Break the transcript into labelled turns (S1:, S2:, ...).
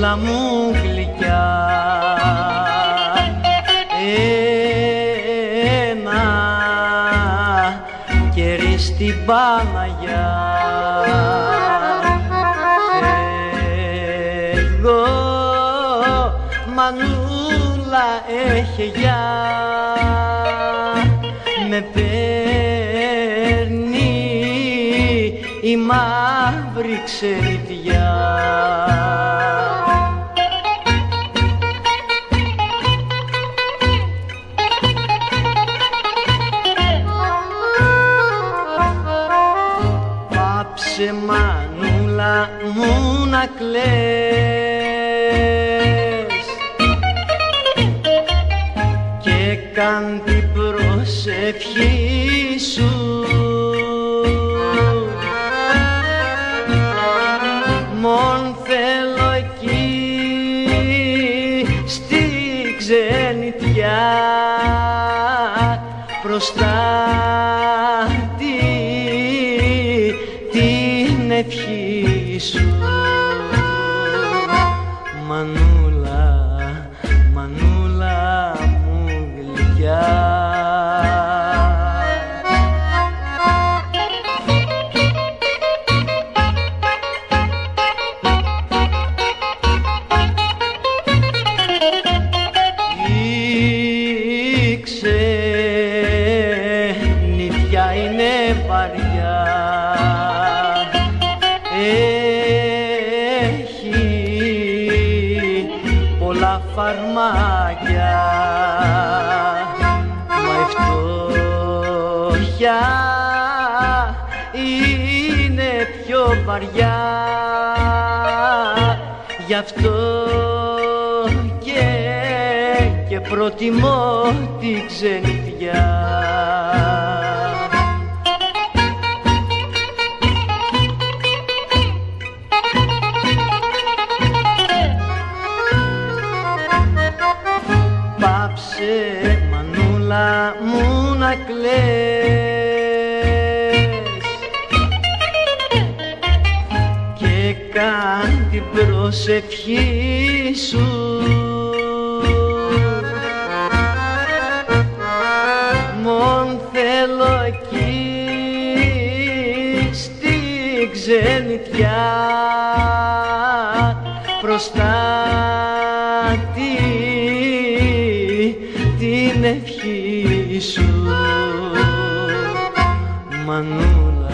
S1: μανούλα μου γλυκιά, ένα κερί στην Παναγιά. Φεύγω, μανούλα έχε γεια, με παίρνει η μαύρη ξενιτιά. Πάψε μανούλα μου να κλαις και κάν την προσευχή σου, μον θέλω εκεί στη ξενιτιά προστάτη την ευχή σου. Μανούλα, μανούλα μου γλυκιά. Η ξενιτιά είναι βαριά, έχει πολλά φαρμάκια, μα η φτώχεια είναι πιο βαριά, γι' αυτό και προτιμώ τη ξενιτιά. Πάψε μανούλα μου να κλαις και κάν την προσευχή σου, μον θέλω εκεί στην ξενιτιά προστάτη την ευχή σου. Μανούλα,